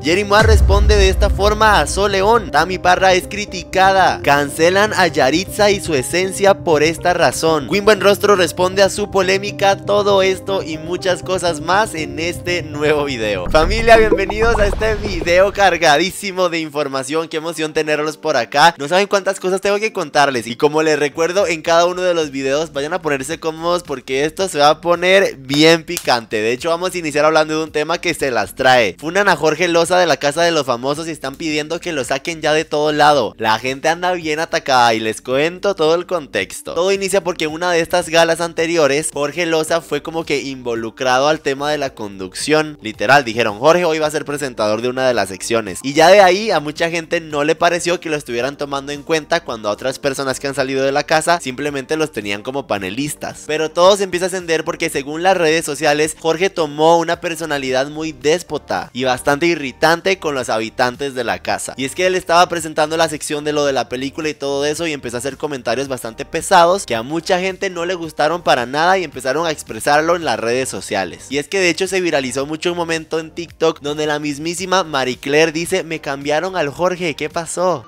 Jerimoa responde de esta forma a Sol León. Tami Parra es criticada. Cancelan a Yaritza y su esencia por esta razón. Queen Buenrostro responde a su polémica. Todo esto y muchas cosas más en este nuevo video. Familia, bienvenidos a este video cargadísimo de información. Qué emoción tenerlos por acá. No saben cuántas cosas tengo que contarles. Y como les recuerdo en cada uno de los videos, vayan a ponerse cómodos porque esto se va a poner bien picante. De hecho, vamos a iniciar hablando de un tema que se las trae. Funan a Jorge Loza de la Casa de los Famosos y están pidiendo que lo saquen ya de todo lado. La gente anda bien atacada y les cuento todo el contexto. Todo inicia porque en una de estas galas anteriores, Jorge Loza fue como que involucrado al tema de la conducción. Literal, dijeron, Jorge hoy va a ser presentador de una de las secciones. Y ya de ahí a mucha gente no le pareció que lo estuvieran tomando en cuenta cuando a otras personas que han salido de la casa simplemente los tenían como panelistas. Pero todo se empieza a ascender porque según las redes sociales, Jorge tomó una personalidad muy déspota y bastante irritante con los habitantes de la casa. Y es que él estaba presentando la sección de lo de la película y todo eso y empezó a hacer comentarios bastante pesados que a mucha gente no le gustaron para nada y empezaron a expresarlo en las redes sociales. Y es que de hecho se viralizó mucho un momento en TikTok donde la mismísima Marie Claire dice, me cambiaron al Jorge, ¿qué pasó?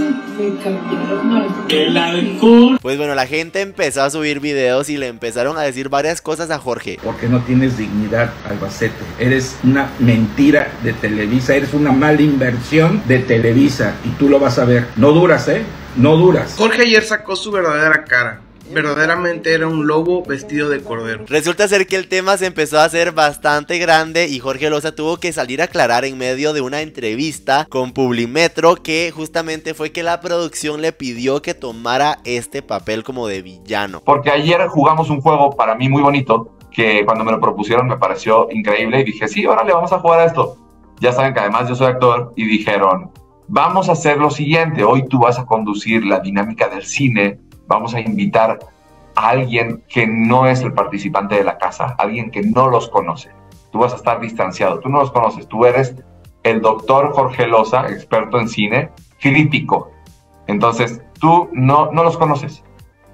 Me cambiaron al el alcohol. Pues bueno, la gente empezó a subir videos y le empezaron a decir varias cosas a Jorge. Porque no tienes dignidad, Albacete. Eres una mentira de Televisa, eres una mala inversión de Televisa y tú lo vas a ver. No duras, no duras. Jorge ayer sacó su verdadera cara. Verdaderamente era un lobo vestido de cordero. Resulta ser que el tema se empezó a hacer bastante grande y Jorge Loza tuvo que salir a aclarar en medio de una entrevista con Publimetro que justamente fue que la producción le pidió que tomara este papel como de villano. Porque ayer jugamos un juego para mí muy bonito que cuando me lo propusieron me pareció increíble y dije, sí, órale, vamos a jugar a esto. Ya saben que además yo soy actor y dijeron, vamos a hacer lo siguiente, hoy tú vas a conducir la dinámica del cine. Vamos a invitar a alguien que no es el participante de la casa, alguien que no los conoce. Tú vas a estar distanciado, tú no los conoces, tú eres el doctor Jorge Loza, experto en cine, crítico. Entonces, tú no los conoces.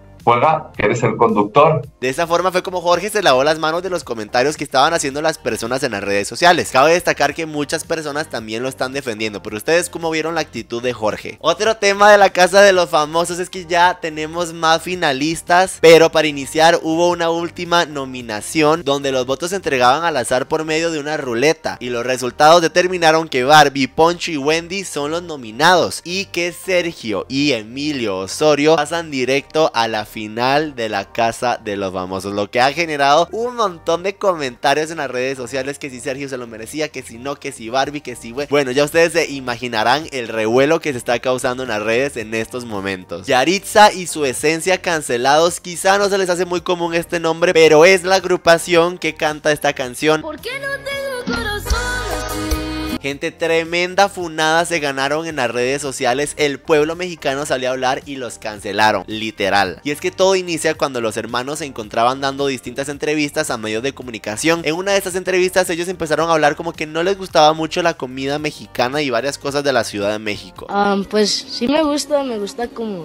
Juega que eres el conductor. De esa forma fue como Jorge se lavó las manos de los comentarios que estaban haciendo las personas en las redes sociales. Cabe destacar que muchas personas también lo están defendiendo, pero ustedes cómo vieron la actitud de Jorge. Otro tema de la Casa de los Famosos es que ya tenemos más finalistas, pero para iniciar hubo una última nominación donde los votos se entregaban al azar por medio de una ruleta y los resultados determinaron que Barbie, Poncho y Wendy son los nominados y que Sergio y Emilio Osorio pasan directo a la final de la Casa de los Famosos, lo que ha generado un montón de comentarios en las redes sociales que si Sergio se lo merecía, que si no, que si Barbie, que si bueno, ya ustedes se imaginarán el revuelo que se está causando en las redes en estos momentos. Yaritza y su esencia cancelados, quizá no se les hace muy común este nombre, pero es la agrupación que canta esta canción. ¿Por qué no tengo corazón así? Gente, tremenda funada se ganaron en las redes sociales. El pueblo mexicano salió a hablar y los cancelaron, literal. Y es que todo inicia cuando los hermanos se encontraban dando distintas entrevistas a medios de comunicación. En una de estas entrevistas ellos empezaron a hablar como que no les gustaba mucho la comida mexicana y varias cosas de la Ciudad de México. Pues sí me gusta como...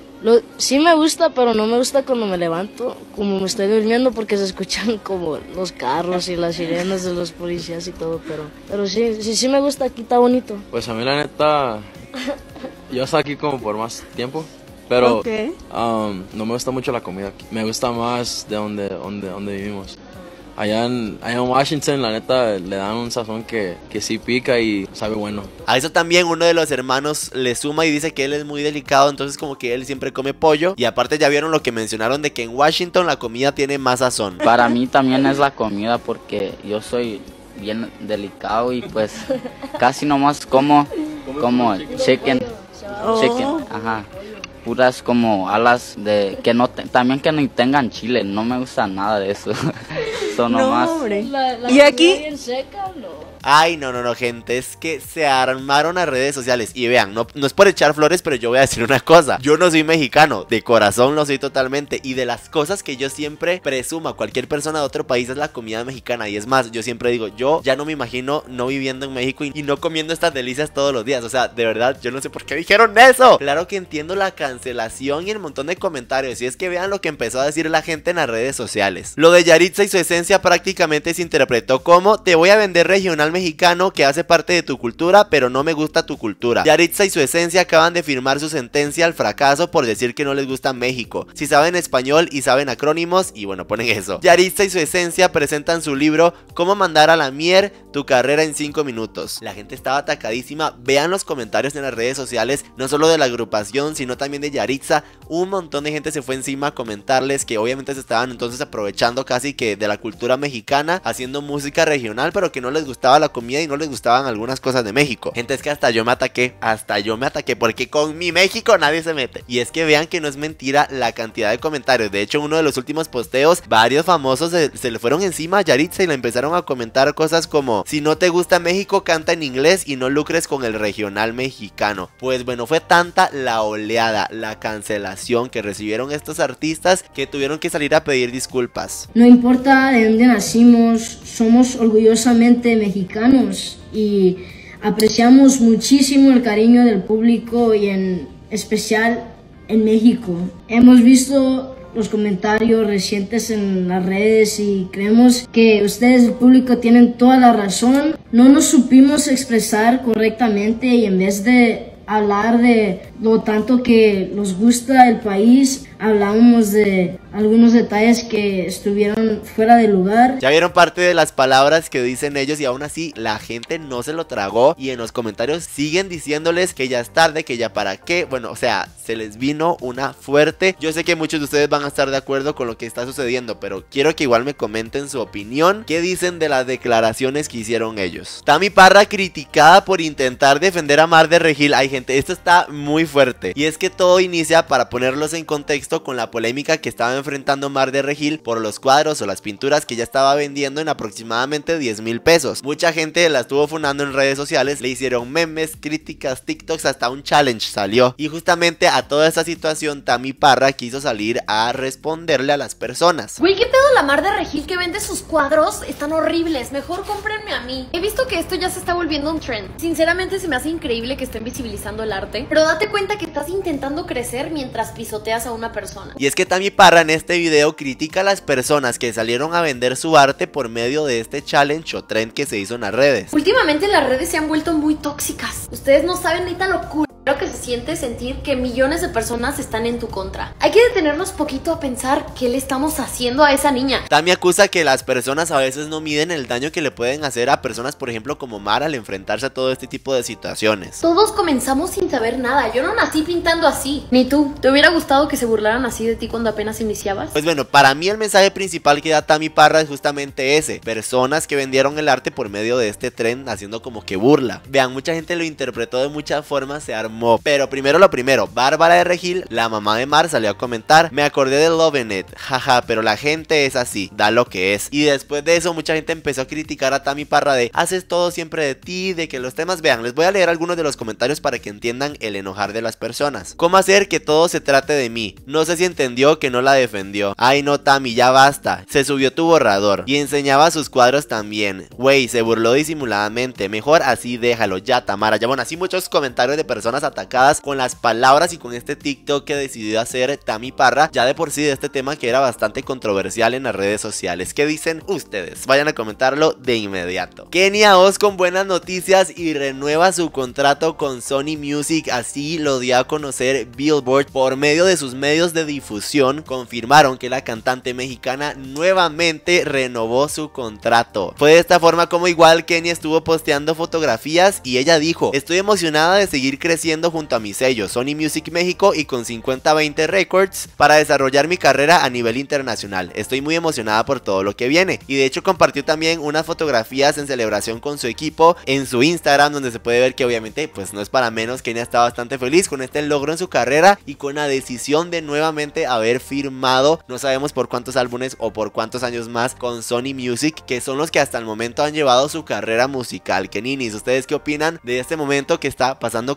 sí me gusta, pero no me gusta cuando me levanto, como me estoy durmiendo, porque se escuchan como los carros y las sirenas de los policías y todo, pero sí me gusta, aquí está bonito. Pues a mí la neta, yo estoy aquí como por más tiempo, pero okay. No me gusta mucho la comida aquí, me gusta más de donde vivimos. Allá en Washington, la neta, le dan un sazón que sí pica y sabe bueno. A eso también uno de los hermanos le suma y dice que él es muy delicado, entonces como que él siempre come pollo. Y aparte ya vieron lo que mencionaron de que en Washington la comida tiene más sazón. Para mí también es la comida porque yo soy bien delicado y pues casi nomás como chicken, ajá. Puras como alas de que no también que no tengan chile, no me gusta nada de eso. Son nomás. Y aquí bien seca, ¿no? Ay, no, gente, es que se armaron las redes sociales. Y vean, no es por echar flores, pero yo voy a decir una cosa. Yo no soy mexicano, de corazón lo soy totalmente. Y de las cosas que yo siempre presumo a cualquier persona de otro país es la comida mexicana. Y es más, yo siempre digo, yo ya no me imagino no viviendo en México y no comiendo estas delicias todos los días. O sea, de verdad, yo no sé por qué dijeron eso. Claro que entiendo la cancelación y el montón de comentarios. Y es que vean lo que empezó a decir la gente en las redes sociales. Lo de Yaritza y su esencia prácticamente se interpretó como: te voy a vender regional regional mexicano que hace parte de tu cultura, pero no me gusta tu cultura. Yaritza y su esencia acaban de firmar su sentencia al fracaso por decir que no les gusta México. Si saben español y saben acrónimos, y bueno, ponen eso. Yaritza y su esencia presentan su libro Cómo mandar a la mier tu carrera en 5 minutos. La gente estaba atacadísima. Vean los comentarios en las redes sociales, no solo de la agrupación, sino también de Yaritza. Un montón de gente se fue encima a comentarles que obviamente se estaban entonces aprovechando casi que de la cultura mexicana, haciendo música regional, pero que no les gustaba la comida y no les gustaban algunas cosas de México. Gente, es que hasta yo me ataqué, porque con mi México nadie se mete. Y es que vean que no es mentira la cantidad de comentarios. De hecho, uno de los últimos posteos, varios famosos se le fueron encima a Yaritza y le empezaron a comentar cosas como: si no te gusta México, canta en inglés y no lucres con el regional mexicano. Pues bueno, fue tanta la oleada, la cancelación que recibieron estos artistas que tuvieron que salir a pedir disculpas. No importa de dónde nacimos, somos orgullosamente mexicanos y apreciamos muchísimo el cariño del público y en especial en México. Hemos visto los comentarios recientes en las redes y creemos que ustedes, el público, tienen toda la razón. No nos supimos expresar correctamente y en vez de hablar de lo tanto que nos gusta el país, hablábamos de algunos detalles que estuvieron fuera de lugar. Ya vieron parte de las palabras que dicen ellos y aún así la gente no se lo tragó y en los comentarios siguen diciéndoles que ya es tarde, que ya para qué. Bueno, o sea, se les vino una fuerte. Yo sé que muchos de ustedes van a estar de acuerdo con lo que está sucediendo, pero quiero que igual me comenten su opinión. ¿Qué dicen de las declaraciones que hicieron ellos? Tami Parra criticada por intentar defender a Mar de Regil. Ay, gente, esto está muy fuerte. Y es que todo inicia, para ponerlos en contexto, con la polémica que estaba enfrentando Mar de Regil por los cuadros o las pinturas que ella estaba vendiendo en aproximadamente 10,000 pesos. Mucha gente la estuvo funando en redes sociales, le hicieron memes, críticas, TikToks, hasta un challenge salió. Y justamente a toda esta situación Tami Parra quiso salir a responderle a las personas. Güey, ¿qué pedo la Mar de Regil que vende sus cuadros? Están horribles, mejor cómprenme a mí. He visto que esto ya se está volviendo un trend. Sinceramente se me hace increíble que estén visibilizando el arte, pero date cuenta que estás intentando crecer mientras pisoteas a una persona. Y es que Tami Parra en este video critica a las personas que salieron a vender su arte por medio de este challenge o trend que se hizo en las redes. Últimamente las redes se han vuelto muy tóxicas. Ustedes no saben neta lo culero que se siente sentir que millones de personas están en tu contra. Hay que detenernos poquito a pensar qué le estamos haciendo a esa niña. Tami acusa que las personas a veces no miden el daño que le pueden hacer a personas, por ejemplo, como Mar, al enfrentarse a todo este tipo de situaciones. Todos comenzamos sin saber nada. Yo no nací pintando así. Ni tú. ¿Te hubiera gustado que se burlaran así de ti cuando apenas iniciabas? Pues bueno, para mí el mensaje principal que da Tami Parra es justamente ese: personas que vendieron el arte por medio de este trend haciendo como que burla. Vean, mucha gente lo interpretó de muchas formas, se armó. Pero primero lo primero, Bárbara de Regil, la mamá de Mar, salió a comentar: me acordé de Loving It, jaja, pero la gente es así, da lo que es. Y después de eso mucha gente empezó a criticar a Tami Parra de: haces todo siempre de ti, de que los temas... Vean, les voy a leer algunos de los comentarios para que entiendan el enojar de las personas. ¿Cómo hacer que todo se trate de mí? No sé si entendió que no la defendió. Ay no, Tami, ya basta. Se subió tu borrador y enseñaba sus cuadros también. Güey, se burló disimuladamente. Mejor así déjalo, ya, Tamara. Ya, bueno, así muchos comentarios de personas atacadas con las palabras y con este TikTok que decidió hacer Tami Parra, ya de por sí, de este tema que era bastante controversial en las redes sociales. ¿Qué dicen ustedes? Vayan a comentarlo de inmediato. Kenia Oz con buenas noticias y renueva su contrato con Sony Music. Así lo dio a conocer Billboard. Por medio de sus medios de difusión confirmaron que la cantante mexicana nuevamente renovó su contrato. Fue de esta forma como igual Kenia estuvo posteando fotografías y ella dijo: estoy emocionada de seguir creciendo junto a mi sello Sony Music México y con 5020 Records para desarrollar mi carrera a nivel internacional. Estoy muy emocionada por todo lo que viene. Y de hecho compartió también unas fotografías en celebración con su equipo en su Instagram, donde se puede ver que obviamente pues no es para menos, Kenia está bastante feliz con este logro en su carrera y con la decisión de nuevamente haber firmado, no sabemos por cuántos álbumes o por cuántos años más, con Sony Music, que son los que hasta el momento han llevado su carrera musical. Keninis, ¿ustedes qué opinan de este momento que está pasando Kenia en su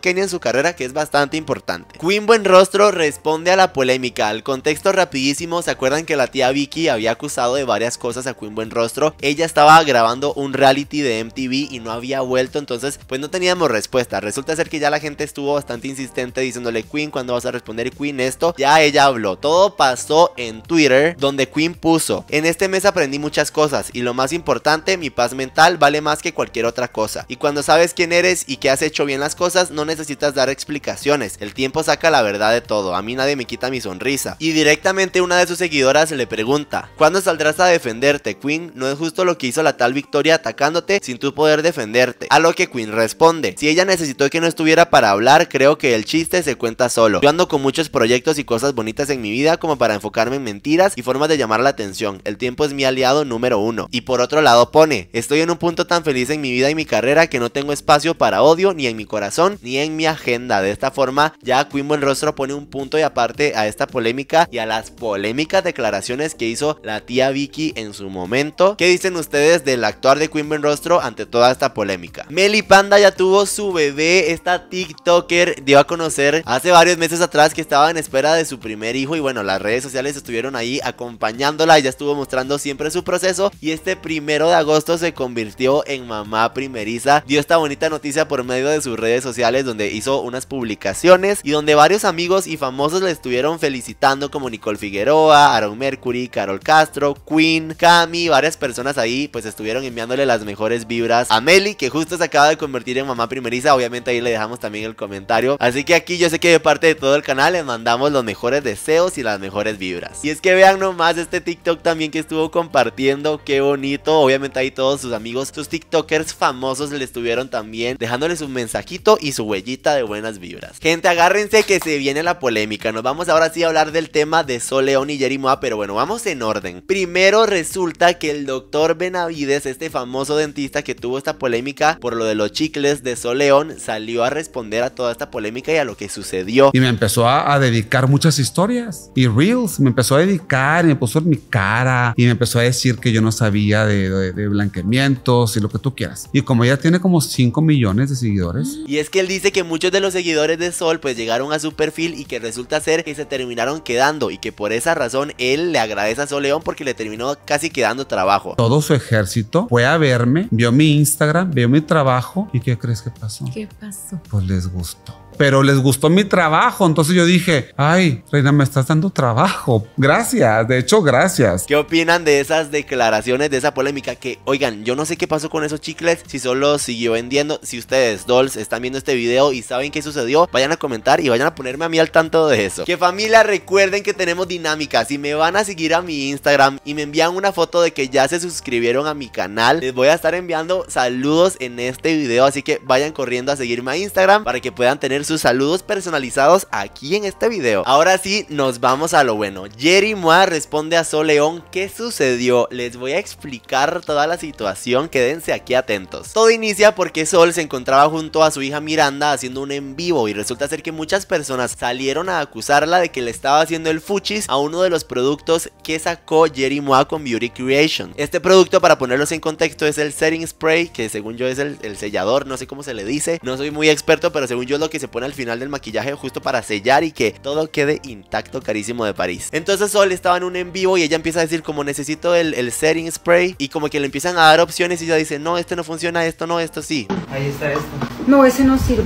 carrera, que es bastante importante. Queen Buenrostro responde a la polémica. Al contexto rapidísimo, ¿se acuerdan que la tía Vicky había acusado de varias cosas a Queen Buenrostro? Ella estaba grabando un reality de MTV y no había vuelto, entonces pues no teníamos respuesta. Resulta ser que ya la gente estuvo bastante insistente diciéndole: Queen, ¿cuándo vas a responder? Queen, esto. Ya ella habló. Todo pasó en Twitter, donde Queen puso: en este mes aprendí muchas cosas y lo más importante, mi paz mental vale más que cualquier otra cosa. Y cuando sabes quién eres y que has hecho bien las cosas, no necesitas dar explicaciones. El tiempo saca la verdad de todo. A mí nadie me quita mi sonrisa. Y directamente una de sus seguidoras le pregunta: ¿cuándo saldrás a defenderte, Queen? No es justo lo que hizo la tal Victoria atacándote sin tú poder defenderte. A lo que Queen responde: si ella necesitó que no estuviera para hablar, creo que el chiste se cuenta solo. Yo ando con muchos proyectos y cosas bonitas en mi vida como para enfocarme en mentiras y formas de llamar la atención. El tiempo es mi aliado número uno. Y por otro lado pone: estoy en un punto tan feliz en mi vida y mi carrera que no tengo espacio para odio ni en mi corazón ni en mi agenda. De esta forma ya Queen Buenrostro pone un punto y aparte a esta polémica y a las polémicas declaraciones que hizo la tía Vicky en su momento. ¿Qué dicen ustedes del actuar de Queen Buenrostro ante toda esta polémica? Meli Panda ya tuvo su bebé. Esta TikToker dio a conocer hace varios meses atrás que estaba en espera de su primer hijo y bueno, las redes sociales estuvieron ahí acompañándola. Ella estuvo mostrando siempre su proceso y este 1 de agosto se convirtió en mamá primeriza. Dio esta bonita noticia por medio de sus redes sociales, donde hizo unas publicaciones y donde varios amigos y famosos le estuvieron felicitando, como Nicole Figueroa, Aaron Mercury, Carol Castro, Queen, Cami. Varias personas ahí pues estuvieron enviándole las mejores vibras a Meli, que justo se acaba de convertir en mamá primeriza. Obviamente ahí le dejamos también el comentario, así que aquí yo sé que de parte de todo el canal les mandamos los mejores deseos y las mejores vibras. Y es que vean nomás este TikTok también que estuvo compartiendo, qué bonito. Obviamente ahí todos sus amigos, sus TikTokers famosos le estuvieron también dejándole su mensajito y su huellita de buenas vibras. Gente, agárrense que se viene la polémica. Nos vamos ahora sí a hablar del tema de Sol León y Yeri Moa, pero bueno, vamos en orden. Primero resulta que el doctor Benavides, este famoso dentista que tuvo esta polémica por lo de los chicles de Sol León, salió a responder a toda esta polémica y a lo que sucedió. Y me empezó a dedicar muchas historias y reels, me empezó a dedicar y me puso en mi cara y me empezó a decir que yo no sabía de blanqueamientos y lo que tú quieras. Y como ella tiene como 5 millones de seguidores. Y es que él dice que muchos de los seguidores de Sol pues llegaron a su perfil y que resulta ser que se terminaron quedando y que por esa razón él le agradece a Sol León porque le terminó casi quedando trabajo. Todo su ejército fue a verme, vio mi Instagram, vio mi trabajo y ¿qué crees que pasó? ¿Qué pasó? Pues les gustó. Pero les gustó mi trabajo, entonces yo dije: ay, Reina, me estás dando trabajo, gracias, de hecho, gracias. ¿Qué opinan de esas declaraciones, de esa polémica? Que, oigan, yo no sé qué pasó con esos chicles, si solo siguió vendiendo. Si ustedes, dolls, están viendo este video y saben qué sucedió, vayan a comentar y vayan a ponerme a mí al tanto de eso. Que familia, recuerden que tenemos dinámica. Si me van a seguir a mi Instagram y me envían una foto de que ya se suscribieron a mi canal, les voy a estar enviando saludos en este video, así que vayan corriendo a seguirme a Instagram para que puedan tener sus saludos personalizados aquí en este video. Ahora sí, nos vamos a lo bueno. Yeri Moa responde a Sol León. ¿Qué sucedió? Les voy a explicar toda la situación, quédense aquí atentos. Todo inicia porque Sol se encontraba junto a su hija Miranda haciendo un en vivo y resulta ser que muchas personas salieron a acusarla de que le estaba haciendo el fuchis a uno de los productos que sacó Yeri Moa con Beauty Creation. Este producto, para ponerlos en contexto, es el setting spray, que según yo es el sellador, no sé cómo se le dice, no soy muy experto, pero según yo es lo que se pone al final del maquillaje justo para sellar y que todo quede intacto, carísimo de París. Entonces Sol estaba en un en vivo y ella empieza a decir como necesito el setting spray y como que le empiezan a dar opciones y ella dice no, este no funciona, esto no, esto sí. Ahí está esto. No, ese no sirve.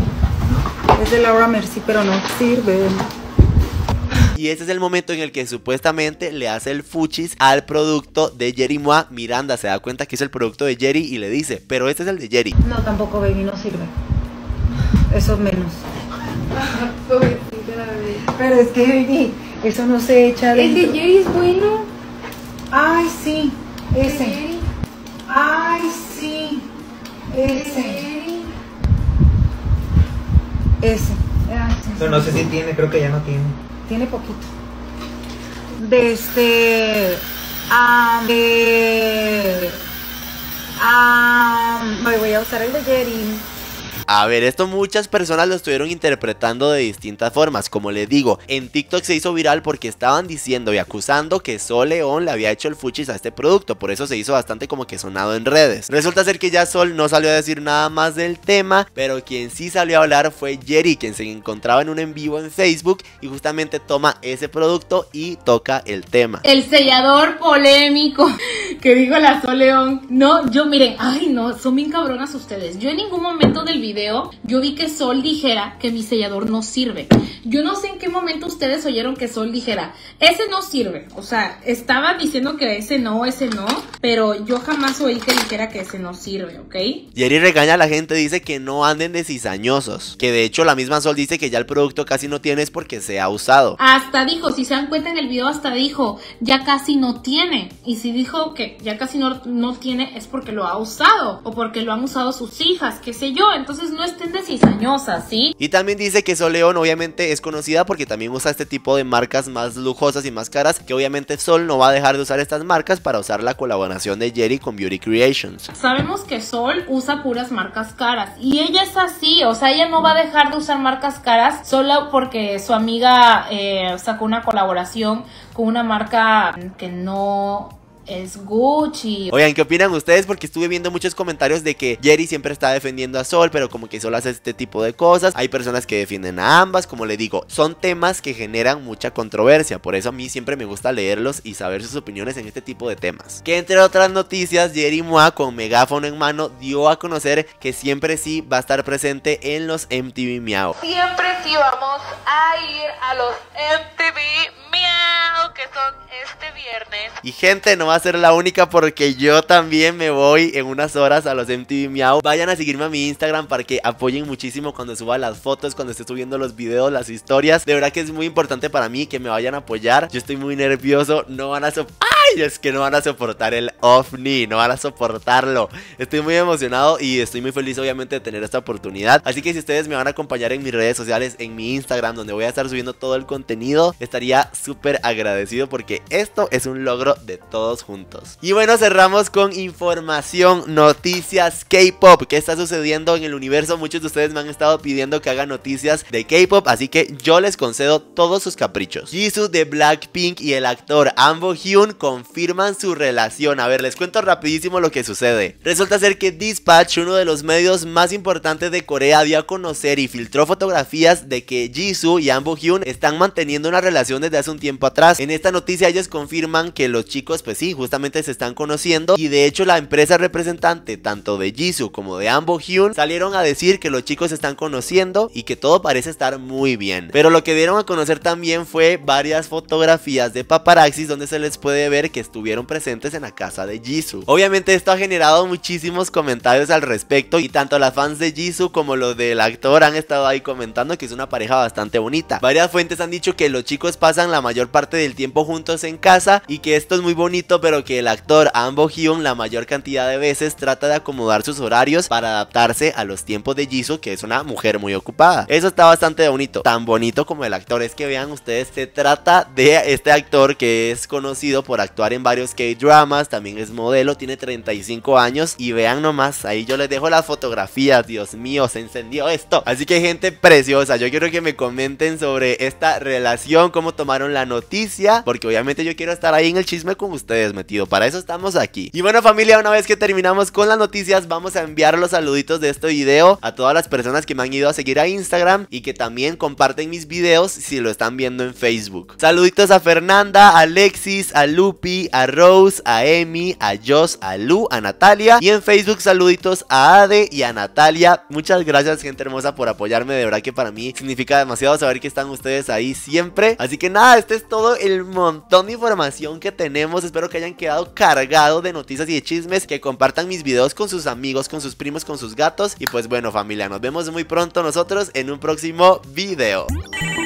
Es de Laura Mercier, pero no sirve. Y ese es el momento en el que supuestamente le hace el fuchis al producto de Yeri Moa. Miranda se da cuenta que es el producto de Yeri y le dice, pero este es el de Yeri. No, tampoco, baby, no sirve. Eso menos. Pero es que, baby, eso no se echa dentro. ¿El de Yeri es bueno? Ay, sí, ese. Ay, sí, ese. Ese. Pero no sé si tiene, creo que ya no tiene. Tiene poquito. Voy a usar el de Yeri. A ver, esto muchas personas lo estuvieron interpretando de distintas formas. Como les digo, en TikTok se hizo viral porque estaban diciendo y acusando que Sol León le había hecho el fuchis a este producto. Por eso se hizo bastante como que sonado en redes. Resulta ser que ya Sol no salió a decir nada más del tema, pero quien sí salió a hablar fue Jerry, quien se encontraba en un en vivo en Facebook y justamente toma ese producto y toca el tema. El sellador polémico que dijo la Sol León. No, yo miren, ay no, son bien cabronas ustedes. Yo en ningún momento del video yo vi que Sol dijera que mi sellador no sirve. Yo no sé en qué momento ustedes oyeron que Sol dijera, ese no sirve. O sea, estaba diciendo que ese no, pero yo jamás oí que dijera que ese no sirve, ¿ok? Jerry regaña a la gente, dice que no anden de cizañosos. Que de hecho la misma Sol dice que ya el producto casi no tiene es porque se ha usado. Hasta dijo, si se dan cuenta en el video, hasta dijo, ya casi no tiene. Y si dijo que ya casi no tiene es porque lo ha usado. O porque lo han usado sus hijas, qué sé yo. Entonces no estén de cizañosas, ¿sí? Y también dice que Sol León obviamente es conocida porque también usa este tipo de marcas más lujosas y más caras. Que obviamente Sol no va a dejar de usar estas marcas para usar la colaboración de Jerry con Beauty Creations. Sabemos que Sol usa puras marcas caras. Y ella es así, o sea, ella no va a dejar de usar marcas caras solo porque su amiga sacó una colaboración con una marca que no es Gucci. Oigan, ¿qué opinan ustedes? Porque estuve viendo muchos comentarios de que Jerry siempre está defendiendo a Sol, pero como que Sol hace este tipo de cosas. Hay personas que defienden a ambas. Como le digo, son temas que generan mucha controversia. Por eso a mí siempre me gusta leerlos y saber sus opiniones en este tipo de temas. Que entre otras noticias, Jerry Mois con megáfono en mano dio a conocer que siempre sí va a estar presente en los MTV Miau. Siempre sí vamos a ir a los MTV Miau, que son este viernes. Y gente, no va a ser la única porque yo también me voy en unas horas a los MTV Miau. Vayan a seguirme a mi Instagram para que apoyen muchísimo cuando suba las fotos, cuando esté subiendo los videos, las historias. De verdad que es muy importante para mí que me vayan a apoyar. Yo estoy muy nervioso, no van a ¡ay! Es que no van a soportar el OVNI, no van a soportarlo. Estoy muy emocionado y estoy muy feliz obviamente de tener esta oportunidad. Así que si ustedes me van a acompañar en mis redes sociales, en mi Instagram, donde voy a estar subiendo todo el contenido, estaría súper agradecido porque esto es un logro de todos juntos. Y bueno, cerramos con información, noticias K-pop. ¿Qué está sucediendo en el universo? Muchos de ustedes me han estado pidiendo que haga noticias de K-pop, así que yo les concedo todos sus caprichos. Jisoo de Blackpink y el actor Ahn Bo-hyun confirman su relación. A ver, les cuento rapidísimo lo que sucede. Resulta ser que Dispatch, uno de los medios más importantes de Corea, dio a conocer y filtró fotografías de que Jisoo y Ahn Bo-hyun están manteniendo una relación desde hace un tiempo atrás. En esta noticia ellos confirman que los chicos pues sí, justamente se están conociendo, y de hecho la empresa representante tanto de Jisoo como de Ahn Bo-hyun salieron a decir que los chicos se están conociendo y que todo parece estar muy bien. Pero lo que dieron a conocer también fue varias fotografías de paparazzis donde se les puede ver que estuvieron presentes en la casa de Jisoo. Obviamente esto ha generado muchísimos comentarios al respecto y tanto las fans de Jisoo como los del actor han estado ahí comentando que es una pareja bastante bonita. Varias fuentes han dicho que los chicos pasan la mayor parte del tiempo juntos en casa y que esto es muy bonito, pero que el actor Ahn Bo-hyun la mayor cantidad de veces trata de acomodar sus horarios para adaptarse a los tiempos de Jisoo, que es una mujer muy ocupada. Eso está bastante bonito, tan bonito como el actor. Es que vean ustedes, se trata de este actor que es conocido por actuar en varios K-dramas, también es modelo, tiene 35 años y vean nomás, ahí yo les dejo las fotografías. Dios mío, se encendió esto. Así que gente preciosa, yo quiero que me comenten sobre esta relación, cómo tomaron la noticia, porque obviamente yo quiero estar ahí en el chisme con ustedes metido, para eso estamos aquí. Y bueno familia, una vez que terminamos con las noticias, vamos a enviar los saluditos de este video a todas las personas que me han ido a seguir a Instagram y que también comparten mis videos si lo están viendo en Facebook. Saluditos a Fernanda, a Alexis, a Lupi, a Rose, a Emi, a Joss, a Lu, a Natalia, y en Facebook saluditos a Ade y a Natalia. Muchas gracias gente hermosa por apoyarme, de verdad que para mí significa demasiado saber que están ustedes ahí siempre. Así que nada, este es todo el montón de información que tenemos. Espero que hayan quedado cargados de noticias y de chismes, que compartan mis videos con sus amigos, con sus primos, con sus gatos. Y pues bueno familia, nos vemos muy pronto nosotros en un próximo video.